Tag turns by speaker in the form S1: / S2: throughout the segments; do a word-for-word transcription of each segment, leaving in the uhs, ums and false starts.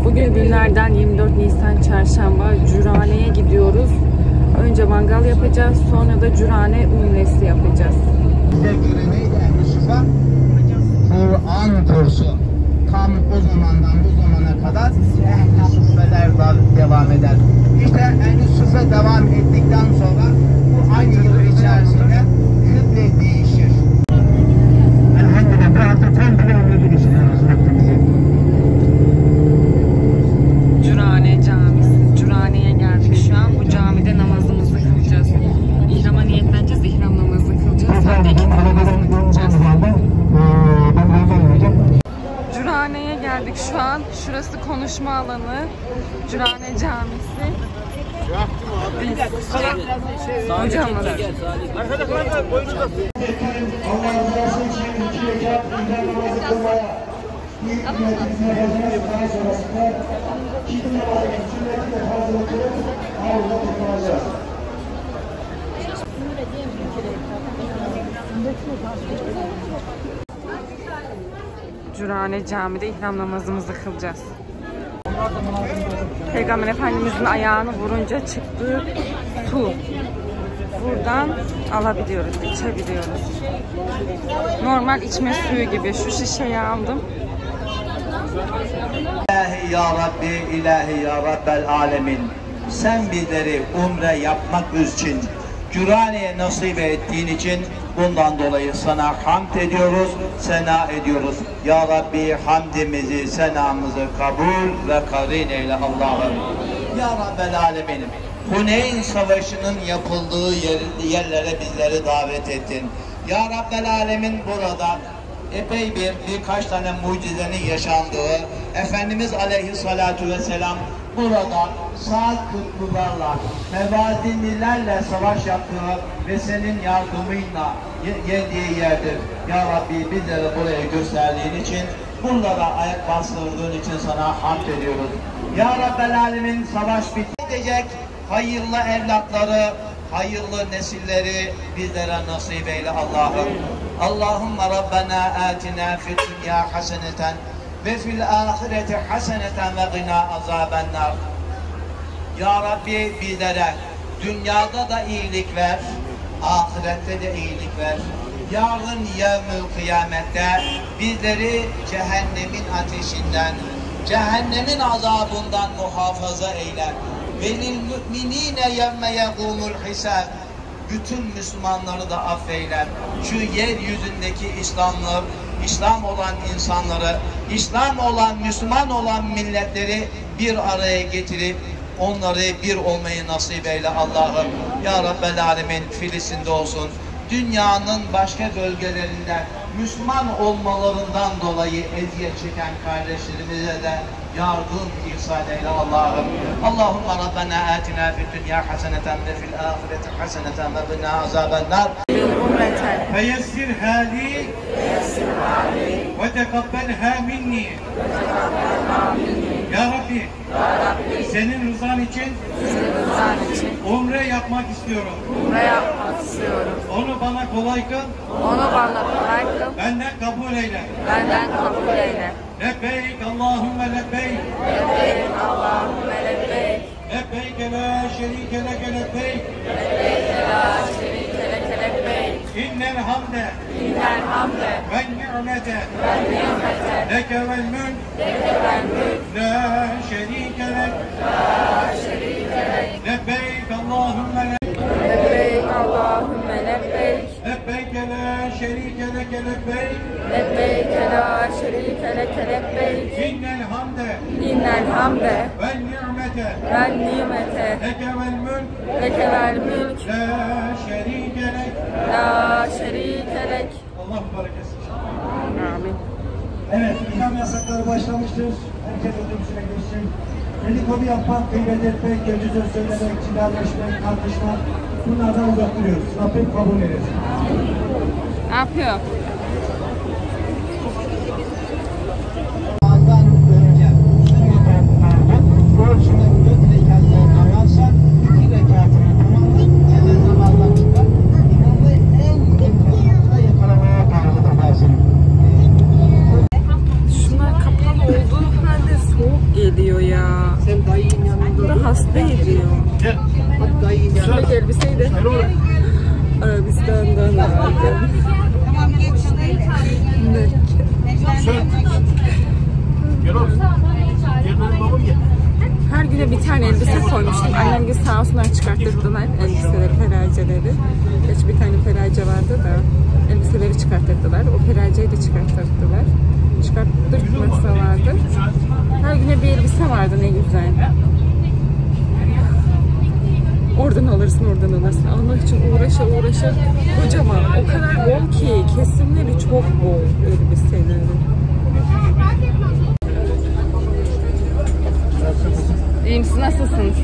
S1: Bugün günlerden yirmi dört Nisan Çarşamba. Cürane'ye gidiyoruz. Önce mangal yapacağız, sonra da Cürane umresi yapacağız.
S2: Kur'an kursu tam o zamandan bu zamana kadar ehl-i suffeler devam eder. İşte ehl-i suffe devam ettikten sonra bu aynı yıl içerisinde kıble değişir. Elhamdülillah bu hafta tam planlı girişiyoruz.
S1: Cürane Camisi. Cürane'ye geldik şu an. Bu camide namazımızı kılacağız. İhrama niyetleneceğiz, ihram namazı kılacağız. Sonra da ikindi namazını kılacağız. Cürane'ye geldik şu an. Şurası konuşma alanı. Cürane Camisi. Biz hocamız.
S2: Arkada falan boyunuzda. Allah razı olsun için iki rekat ihram namazı kılmaya. İlk niyetimize yapacağız. Daha sonrasında ikindi namazı sünneti de fazla kılıp havuzda toplanacağız.
S1: Cürane Camii'de ihram namazımızı kılacağız. Peygamber Efendimiz'in ayağını vurunca çıktığı su. Buradan alabiliyoruz, içebiliyoruz. Normal içme suyu gibi. Şu şişeyi aldım.
S3: İlahi ya Rabbi, ilahi ya Rabbel alemin. Sen bizleri umre yapmak için Cürane'ye nasip ettiğin için bundan dolayı sana hamd ediyoruz, sena ediyoruz. Ya Rabbi hamdimizi, senamızı kabul ve karin eyle Allah'ım. Ya Rabbel alemin. Huneyn Savaşı'nın yapıldığı yer, yerlere bizleri davet ettin. Ya Rabbel alemin burada epey bir birkaç tane mucizenin yaşandığı, Efendimiz Aleyhissalatu vesselam burada saat kutlularla, mevazinlilerle savaş yaptığı ve senin yardımıyla geldiği yerdir. Ya Rabbi bizlere buraya gösterdiğin için, bunlara ayak bastırdığın için sana hamd ediyoruz. Ya Rabbel alemin, savaş bitecek, hayırlı evlatları, hayırlı nesilleri bizlere nasip eyle Allah'ım. Allahümme Rabbena atina fid dünya haseneten ve fil ahireti haseneten ve gına azabennar. Ya Rabbi bizlere dünyada da iyilik ver, ahirette de iyilik ver. Yarın yevmül kıyamette bizleri cehennemin ateşinden, cehennemin azabından muhafaza eyle. Velil müminine yevme yegumul hisab. Bütün Müslümanları da affeyle. Şu yeryüzündeki İslamlar, İslam olan insanları, İslam olan, Müslüman olan milletleri bir araya getirip onları bir olmayı nasip eyle Allah'ım. Ya Rabbel alemin, Filistin'de olsun, dünyanın başka bölgelerinde Müslüman olmalarından dolayı eziyet çeken kardeşlerimize de yardım ihsan eyle Allah'ım. Allahümme Rabbena atina fid dünya haseneten ve fil ahireti haseneten ve qina azabennar. Feyessir hali ve tekabbelha minni. Ya Rabbi, senin rızan için, umre yapmak istiyorum.
S1: Umre yapmak istiyorum.
S3: Onu bana kolay kıl.
S1: Onu bana kolay kıl.
S3: Benden kabul eyle.
S1: Benden kabul eyle.
S3: Lebbeyk Allahümme lebbeyk.
S1: Lebbeyk Allahümme lebbeyk.
S3: Lebbeyk la şerike leke lebbeyk.
S1: Lebbeyk la şerike leke lebbeyk.
S3: İnnel hamde.
S1: İnnel hamde.
S3: Ve ni'mete.
S1: Ve nimete.
S3: Leke vel mülk.
S1: Leke vel mülk.
S3: La şerike lek.
S1: La şerike lek.
S3: Lebbeyk Allahümme lebbeyk.
S1: Lebbeyk Allahümme lebbeyk.
S3: Lebbeyk la şerike leke lebbeyk.
S1: Lebbeyk la şerike leke lebbeyk.
S3: İnnel hamde.
S1: İnnel hamde.
S3: Ve ni'mete.
S1: Ve nimete.
S3: Leke vel mülk.
S1: Leke vel mülk.
S3: La şerike lek.
S1: La şerike lek.
S3: Allah mübarek etsin.
S1: Amin.
S2: Evet, ihram yasakları başlamıştır. Herkes otobüsüne geçsin. Dedikodu yapmak, gıybet etmek, kötü söz söylemek, cilalleşmek, tartışmak, bunlardan uzak duruyoruz. Rabbim kabul eylesin.
S1: Ne yapıyor?
S2: Namazdan önce sünnet okunardı. Ölçüne dört rekatlı namazsa iki rekatını tamamlayıp hemen namazdan çıkar. İmamı en imkanında yakalamaya bağlıdır lazım.
S1: Şunlar kapalı olduğu halde soğuk geliyor. ediyor ya.
S4: Sen dayının yanında.
S1: Da hasta ediyor.
S4: Gel. Bak dayının yanında.
S1: Şuradaki elbiseyi de Arabistan'dan aldım.
S5: Tamam geç.
S4: Söyle. Gel oğlum. Gel benim babam gel.
S1: Her güne bir tane elbise koymuştum. Annem gibi sağ olsunlar çıkarttırdılar elbiseleri, feraceleri. Geç bir tane ferace vardı da elbiseleri çıkarttırdılar. O feraceyi de çıkarttırdılar. Çıkarttırmasalardı. Her güne bir elbise vardı, ne güzel. Oradan alırsın, oradan alırsın. Almak için uğraşa uğraşa kocaman. O kadar bol ki, kesimleri çok bol elbiseleri. İyi misiniz? Nasılsınız?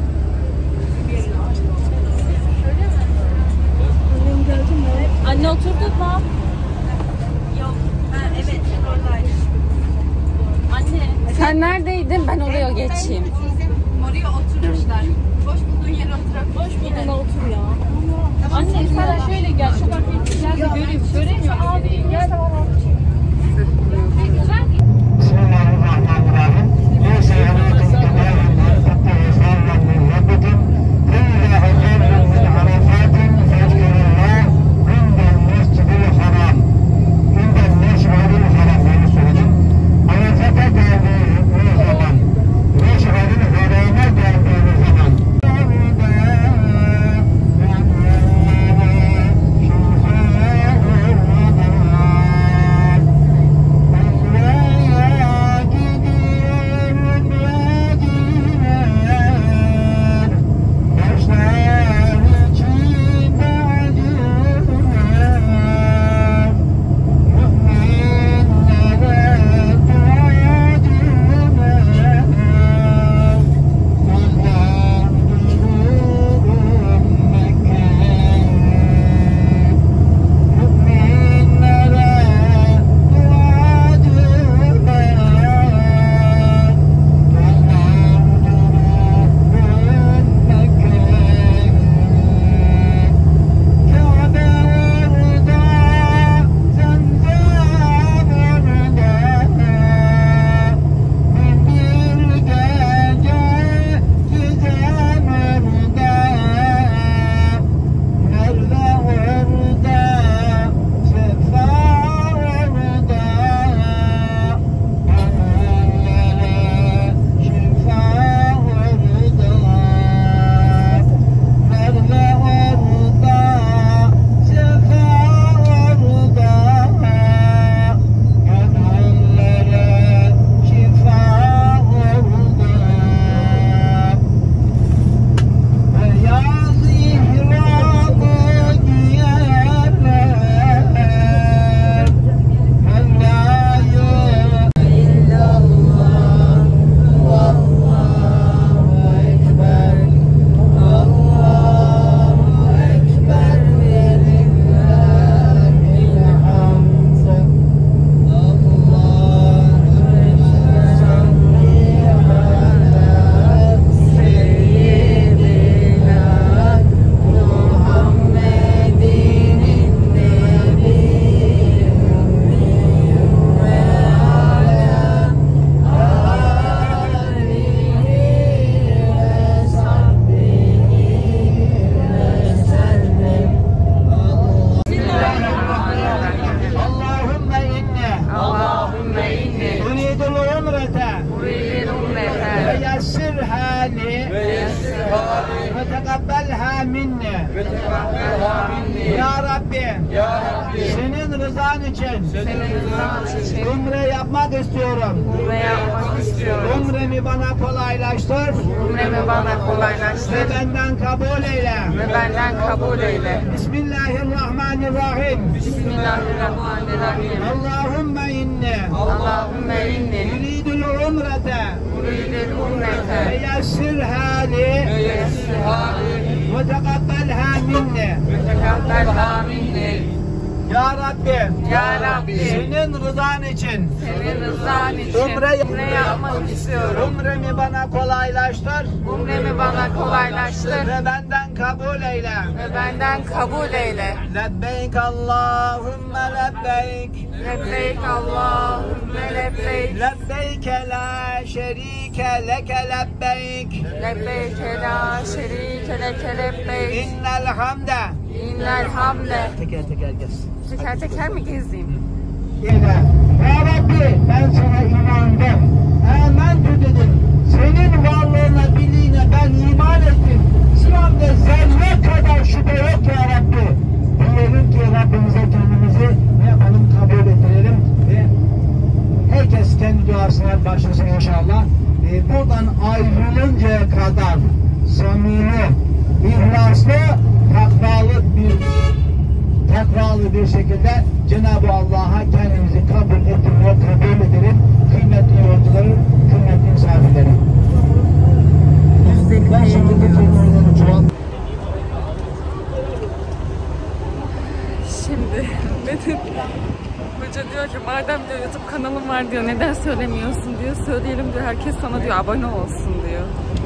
S1: Anne oturduk mu?
S5: Yok. Ha, evet oradaydım.
S1: Anne. Sen neredeydin? Ben oraya geçeyim.
S5: Oraya oturmuşlar. Boş bulduğun yere oturak. Boş bulduğuna otur ya.
S6: Anne sen şöyle gel. Şu bakayım. Gel de göreyim. Göremiyor abi. Gel.
S2: Bismillahirrahmanirrahim. Vetegabbelha minni. Ya Rabbi. Ya Rabbi. Senin rızan için. Senin rızan için. Umre yapmak istiyorum.
S1: Umre yapmak istiyorum.
S2: Umremi bana kolaylaştır.
S1: Umremi bana kolaylaştır.
S2: Ve benden kabul eyle.
S1: Ve benden kabul eyle.
S2: Bismillahirrahmanirrahim.
S1: Bismillahirrahmanirrahim.
S2: Allahümme inni.
S1: Allahümme inni.
S2: Yuridul umrete.
S1: Yuridul umrete.
S2: Ve yessirha li.
S1: Ve yessirha li.
S2: Ve tegabbelha minni.
S1: Ve tegabbelha minni.
S2: Ya Rabbi.
S1: Ya Rabbi.
S2: Senin rızan için.
S1: Senin rızan için.
S2: Umre,
S1: Umre yapmak istiyorum.
S2: Umremi bana kolaylaştır.
S1: Umremi bana kolaylaştır.
S2: Ve benden kabul eyle.
S1: Ve benden kabul eyle.
S2: Lebbeyk Allahümme lebbeyk.
S1: Lebbeyk Allahümme lebbeyk.
S2: Lebbeyke la şerike leke lebbeyk.
S1: Lebbeyke la şerike leke lebbeyk.
S2: İnnel hamde.
S1: İnnel hamde.
S2: Teker teker gez.
S1: Teker teker mi gezeyim?
S2: Ya Rabbi, ben sana inandım. Amentü dedim. Senin varlığına, birliğine ben iman ettim. İslam'da zerre kadar şüphe yok ya Rabbi. Diyelim ki Rabbimize kendimizi ne yapalım, kabul ettirelim ve herkes kendi duasına başlasın inşallah. Ee, buradan ayrılıncaya kadar samimi, ihlaslı, takvalı bir takvalı bir şekilde Cenab-ı Allah'a kendimizi kabul ettirmeye kabul edelim. Kıymetli yolcuları, kıymetli misafirleri. Ben şimdi bu çoğal.
S1: Şimdi Metin Hoca diyor ki madem diyor YouTube kanalım var diyor neden söylemiyorsun diyor. Söyleyelim diyor, herkes sana diyor abone olsun diyor.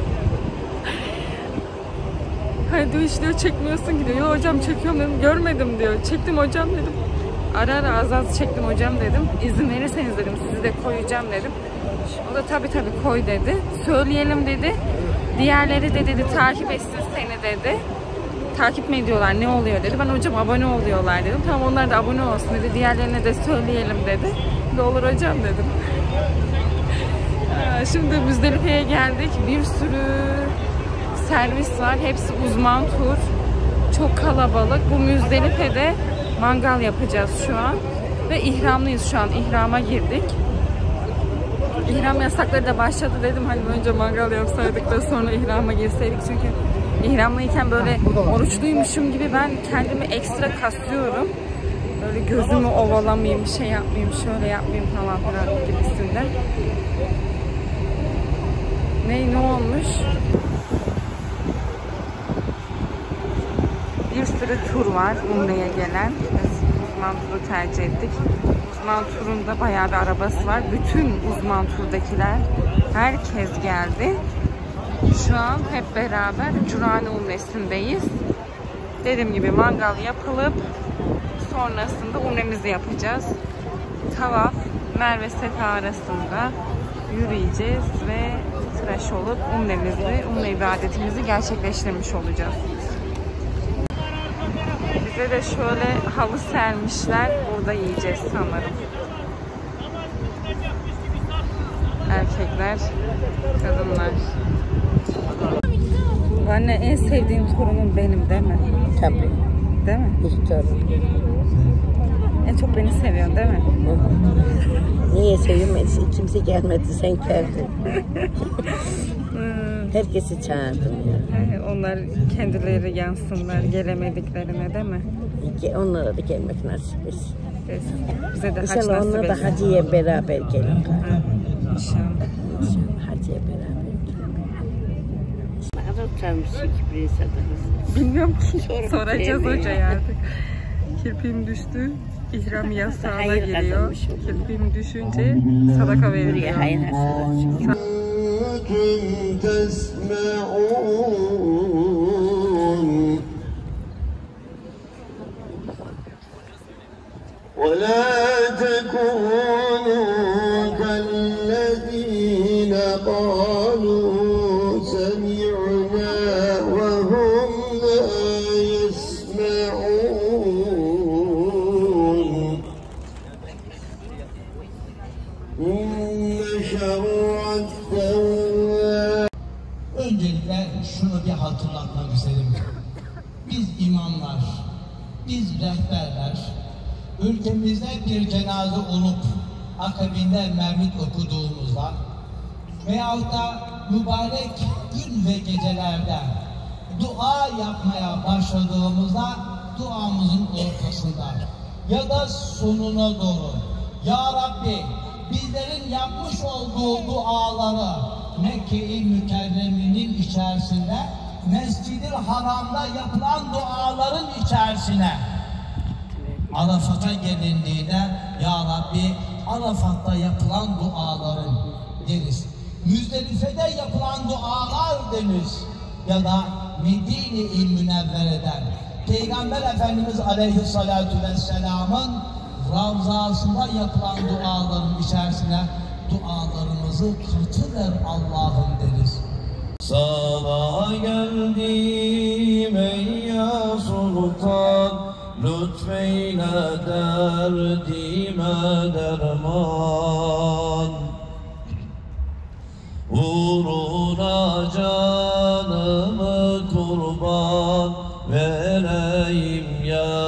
S1: Hani diyor hiç diyor çekmiyorsun ki diyor. Yo hocam çekiyorum dedim, görmedim diyor. Çektim hocam dedim. Ara ara az az çektim hocam dedim. İzin verirseniz dedim sizi de koyacağım dedim. O da tabi tabi koy dedi. Söyleyelim dedi. Diğerleri de dedi takip etsin seni dedi. Takip mi ediyorlar, ne oluyor dedi. Ben hocam abone oluyorlar dedim. Tamam onlar da abone olsun dedi. Diğerlerine de söyleyelim dedi. Ne olur hocam dedim. Şimdi Müzdelife'ye geldik. Bir sürü servis var. Hepsi uzman tur. Çok kalabalık. Bu Müzdelife'de mangal yapacağız şu an. Ve ihramlıyız şu an. İhrama girdik. İhram yasakları da başladı dedim. Hani önce mangal yapsaydık da sonra ihrama girseydik. Çünkü ihramlıyken böyle oruçluymuşum gibi ben kendimi ekstra kasıyorum. Böyle gözümü ovalamayayım, şey yapmayayım, şöyle yapmayayım falan filan gibisinden. Ne ne olmuş? Bir sürü tur var Umre'ye gelen. Biz uzman turu tercih ettik. Uzman turunda bayağı bir arabası var. Bütün uzman turdakiler, herkes geldi. Şu an hep beraber Curane Umre'sindeyiz. Dediğim gibi mangal yapılıp sonrasında umremizi yapacağız. Tavaf, Merve Sefa arasında yürüyeceğiz ve tıraş olup umremizi, umre ibadetimizi gerçekleştirmiş olacağız. Bize de şöyle halı sermişler. Burada yiyeceğiz sanırım. Erkekler, kadınlar. Anne en sevdiğim torunum benim değil mi?
S7: Tabii.
S1: Değil mi?
S7: İlk torun.
S1: En çok beni seviyorsun değil mi?
S7: Niye sevinmedin? Kimse gelmedi, sen geldin. Herkesi çağırdım ya.
S1: Onlar kendileri yansınlar gelemediklerine değil mi?
S7: Onlara da gelmek nasip etsin.
S1: Bize de haç
S7: İnşallah
S1: nasip
S7: onlar da
S1: etsin.
S7: hacıya beraber gelin.
S1: İnşallah.
S7: İnşallah hacıya beraber gelin. Ne kadar utanmışsın ki bir insanız.
S1: Bilmiyorum ki.
S7: Sorun
S1: Soracağız
S7: değil mi?
S1: hocaya artık. Kirpiğim düştü. İhram yasağına
S7: Hayır
S1: giriyor.
S7: kazanmışım.
S1: Kirpiğim düşünce sadaka veriliyor.
S7: Buraya hayır hastalar.
S8: ولا تكونوا كالذين قالوا سمعنا وهم لا يسمعون إن شر الدواب.
S2: Öncelikle şunu bir hatırlatmak istedim. Biz imamlar, biz rehberler, ülkemizde bir cenaze olup akabinde mevlid okuduğumuzda veyahut da mübarek gün ve gecelerde dua yapmaya başladığımızda duamızın ortasında ya da sonuna doğru Ya Rabbi bizlerin yapmış olduğu duaları Mekke-i Mükerreme'nin içerisinde Mescid-i Haram'da yapılan duaların içerisine Arafat'a gelindiğinde Ya Rabbi Arafat'ta yapılan duaların deriz. Müzdelife'de yapılan dualar deriz. Ya da Medine-i Münevvere'den Peygamber Efendimiz Aleyhisselatü Vesselam'ın Ravzasında yapılan duaların içerisine dualarımızı katıver Allah'ım deriz.
S8: Sana geldim ey ya sultan, lütfeyle derdime derman. Uğruna canımı kurban vereyim ya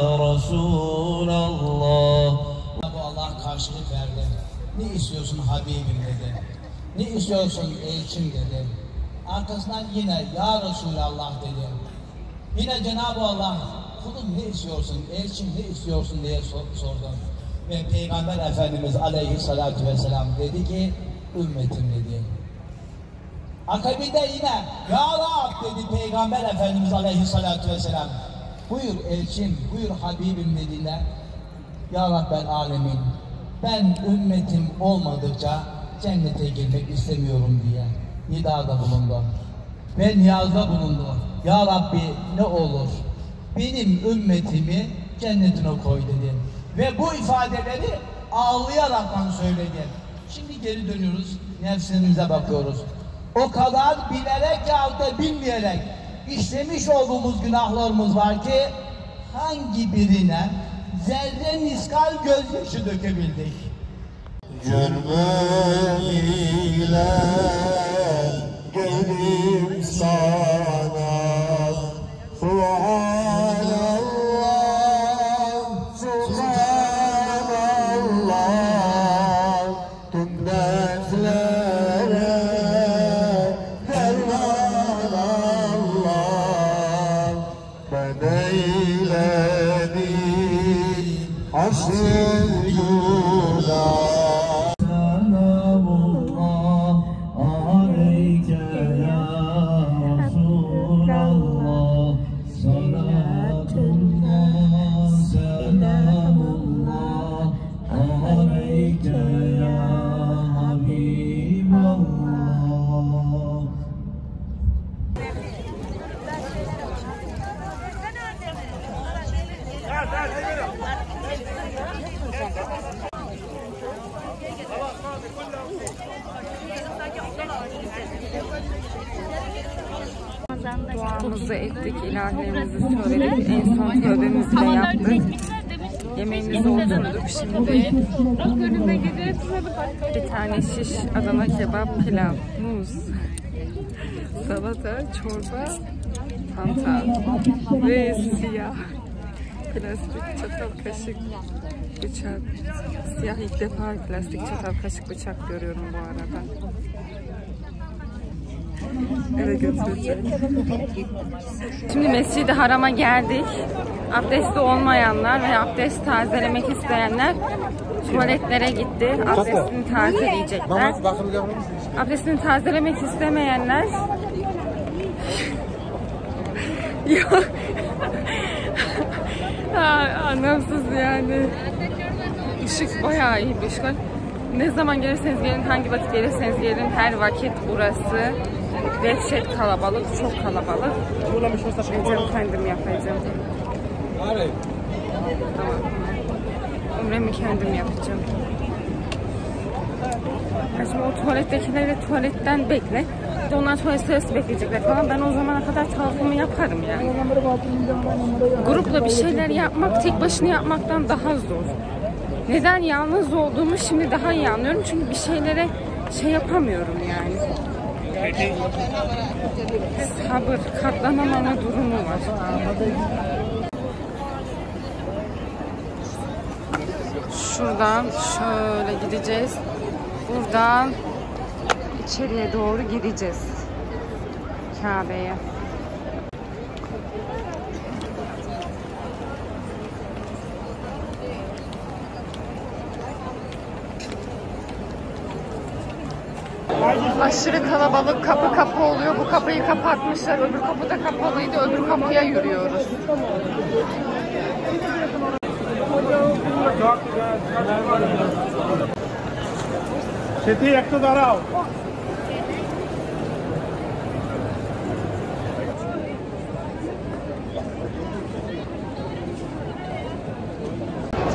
S8: Resulallah.
S2: Bu Allah karşılık verdi. Ne istiyorsun Habibim dedi. Ne istiyorsun elçim dedi. Arkasından yine ya Resulallah dedi. Yine Cenab-ı Allah kulum ne istiyorsun, elçim ne istiyorsun diye sordu. Ve Peygamber Efendimiz Aleyhisselatü Vesselam dedi ki ümmetim dedi. Akabinde yine ya Rab dedi Peygamber Efendimiz Aleyhisselatü Vesselam. Buyur elçim, buyur Habibim dediğinde ya Rabbel Alemin ben ümmetim olmadıkça cennete girmek istemiyorum diye nidada bulundu. Ve niyazda bulundu. Ya Rabbi ne olur benim ümmetimi cennetine koy dedi. Ve bu ifadeleri ağlayaraktan söyledi. Şimdi geri dönüyoruz, nefsimize bakıyoruz. O kadar bilerek ya da bilmeyerek işlemiş olduğumuz günahlarımız var ki hangi birine zerre miskal gözyaşı dökebildik?
S8: Cürmüm ile gelim sana, Subhanallah, Subhanallah, tüm dertlere derman Allah, ben eyledim asıl yuda.
S1: Duamızı ettik, ilahlarımızı söyledik, en son tövbemizi de yaptık. Yemeğimizi oturduk şimdi. Bir tane şiş, Adana kebap, pilav, muz, salata, çorba, tanta ve siyah plastik çatal, kaşık, bıçak. Siyah ilk defa plastik çatal, kaşık, bıçak görüyorum bu arada. Eve götüreceğim. Şimdi Mescid-i Haram'a geldik. Abdestli olmayanlar ve abdest tazelemek isteyenler tuvaletlere gitti. Abdestini tazeleyecekler. Abdestini tazelemek istemeyenler yok. Anlamsız yani. Işık bayağı iyi bir ışık. Ne zaman gelirseniz gelin, hangi vakit gelirseniz gelin, her vakit burası dehşet kalabalık, çok kalabalık. Geleceğim, kendim yapacağım. Tamam. Umremi kendim yapacağım. Şimdi o tuvalettekileri tuvaletten bekle. Bir de onlar tuvalet sırası bekleyecekler falan. Ben o zamana kadar tavrımı yaparım yani. Grupla bir şeyler yapmak tek başına yapmaktan daha zor. Neden yalnız olduğumu şimdi daha iyi anlıyorum. Çünkü bir şeylere şey yapamıyorum yani. Sabır, katlanamama durumu var. Şuradan şöyle gideceğiz. Buradan içeriye doğru gideceğiz. Kabe'ye. Aşırı kalabalık, kapı kapı oluyor. Bu kapıyı kapatmışlar. Öbür kapı da kapalıydı. Öbür kapıya yürüyoruz.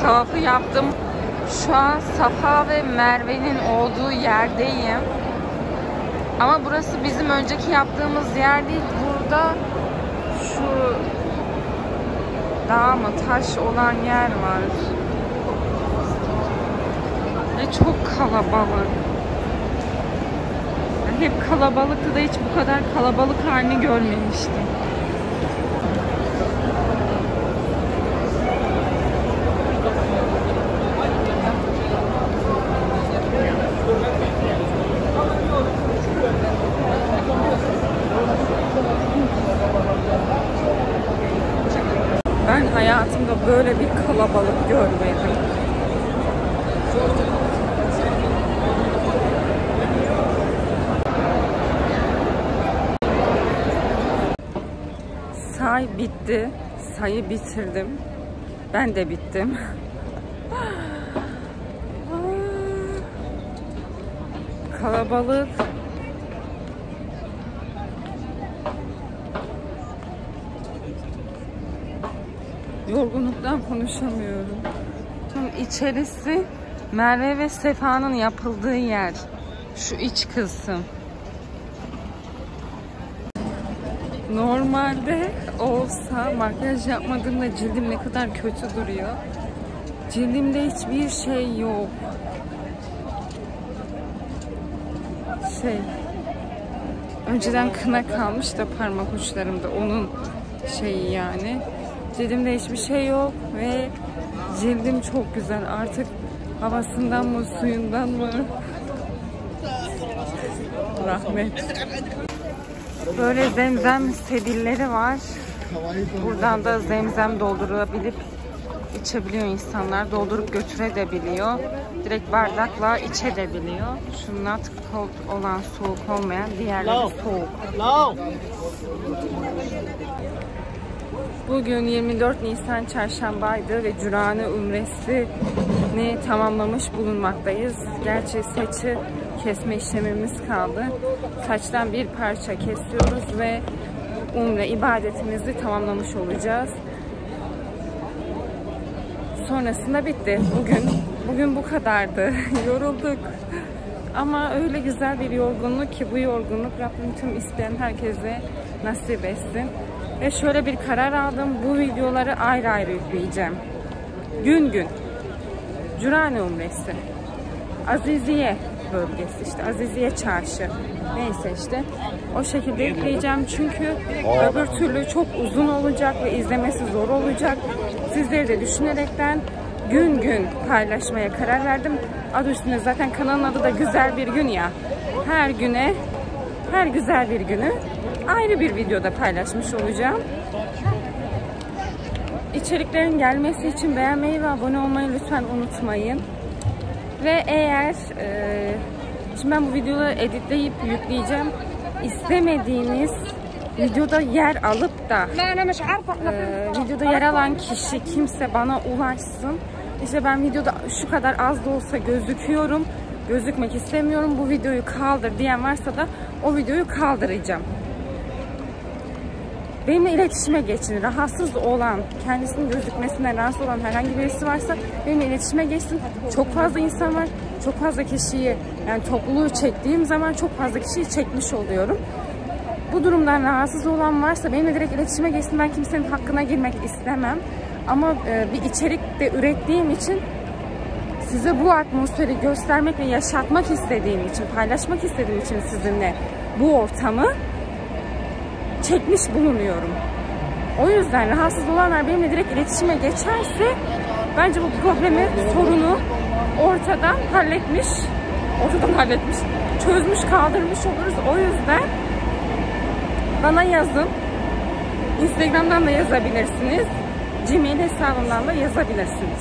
S1: tavafı yaptım. Şu an Safa ve Merve'nin olduğu yerdeyim. Ama burası bizim önceki yaptığımız yer değil. Burada şu dağ mı taş olan yer var. Ve çok kalabalık. Yani hep kalabalıktı da hiç bu kadar kalabalık halini görmemiştim. Ben hayatımda böyle bir kalabalık görmedim. Say bitti. Sayı bitirdim. Ben de bittim. Kalabalık. Yorgunluktan konuşamıyorum. Tam içerisi Merve ve Sefa'nın yapıldığı yer. Şu iç kısım. Normalde olsa makyaj yapmadığımda cildim ne kadar kötü duruyor. Cildimde hiçbir şey yok. Şey, önceden kına kalmış da parmak uçlarımda, onun şeyi yani. Cildimde hiçbir şey yok ve cildim çok güzel. Artık havasından mı, suyundan mı? Rahmet. Böyle zemzem sedilleri var. Buradan da zemzem doldurulabilip içebiliyor insanlar. Doldurup götürebiliyor. Direkt bardakla içebiliyor. Şu not cold olan, soğuk olmayan, diğerleri soğuk. Bugün yirmi dört Nisan Çarşambaydı ve Cürane Umresi'ni tamamlamış bulunmaktayız. Gerçi saçı kesme işlemimiz kaldı. Saçtan bir parça kesiyoruz ve umre ibadetimizi tamamlamış olacağız. Sonrasında bitti. Bugün bugün bu kadardı. Yorulduk. Ama öyle güzel bir yorgunluk ki bu yorgunluk Rabbim tüm isteyen herkese nasip etsin. Ve şöyle bir karar aldım. Bu videoları ayrı ayrı yükleyeceğim. Gün gün. Cürane Umresi. Aziziye bölgesi işte. Aziziye Çarşı. Neyse işte. O şekilde yükleyeceğim. Çünkü öbür türlü çok uzun olacak ve izlemesi zor olacak. Sizleri de düşünerekten gün gün paylaşmaya karar verdim. Adı üstünde zaten kanalın adı da Güzel Bir Gün ya. Her güne, her güzel bir günü ayrı bir videoda paylaşmış olacağım. İçeriklerin gelmesi için beğenmeyi ve abone olmayı lütfen unutmayın. Ve eğer e, şimdi ben bu videoları editleyip yükleyeceğim. İstemediğiniz videoda yer alıp da e, videoda yer alan kişi kimse bana ulaşsın. İşte ben videoda şu kadar az da olsa gözüküyorum. Gözükmek istemiyorum. Bu videoyu kaldır diyen varsa da o videoyu kaldıracağım. Benimle iletişime geçin. Rahatsız olan, kendisinin gözükmesinden rahatsız olan herhangi birisi varsa benimle iletişime geçsin. Çok fazla insan var. Çok fazla kişiyi, yani topluluğu çektiğim zaman çok fazla kişiyi çekmiş oluyorum. Bu durumdan rahatsız olan varsa benimle direkt iletişime geçsin. Ben kimsenin hakkına girmek istemem. Ama e, bir içerik de ürettiğim için size bu atmosferi göstermek ve yaşatmak istediğim için, paylaşmak istediğim için sizinle bu ortamı çekmiş bulunuyorum. O yüzden rahatsız olanlar benimle direkt iletişime geçerse bence bu problemi, sorunu ortadan halletmiş, ortadan halletmiş, çözmüş, kaldırmış oluruz. O yüzden bana yazın. Instagram'dan da yazabilirsiniz. Gmail hesabımdan da yazabilirsiniz.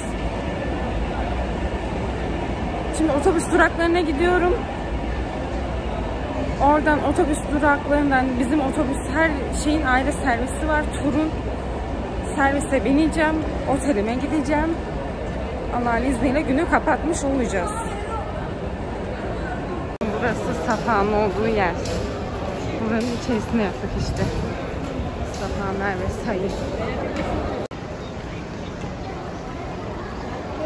S1: Şimdi otobüs duraklarına gidiyorum. Oradan otobüs duraklarından bizim otobüs her şeyin ayrı servisi var. Turun servise bineceğim. Otelime gideceğim. Allah'ın izniyle günü kapatmış olacağız. Burası Safa'nın olduğu yer. Buranın içerisine yaptık işte. Safa, Merve, Sayı.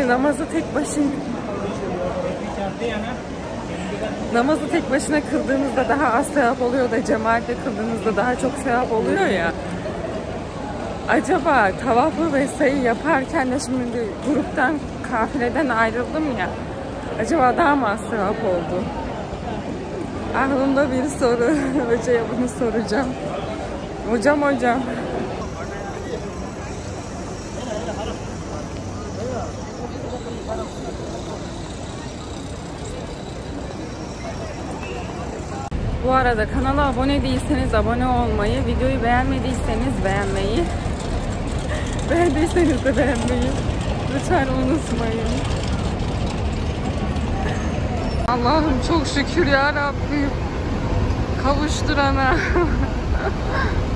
S1: namazı tek başına namazı tek başına kıldığınızda daha az sevap oluyor da cemaatle kıldığınızda daha çok sevap oluyor ya. Acaba tavafı ve sayı yaparken de şimdi gruptan, kafileden ayrıldım ya. Acaba daha mı az sevap oldu? Aklımda bir soru. Hocaya bunu soracağım. Hocam hocam. Bu arada kanala abone değilseniz abone olmayı, videoyu beğenmediyseniz beğenmeyi, beğendiyseniz de beğenmeyi lütfen unutmayın. Allah'ım çok şükür ya Rabbim kavuşturana.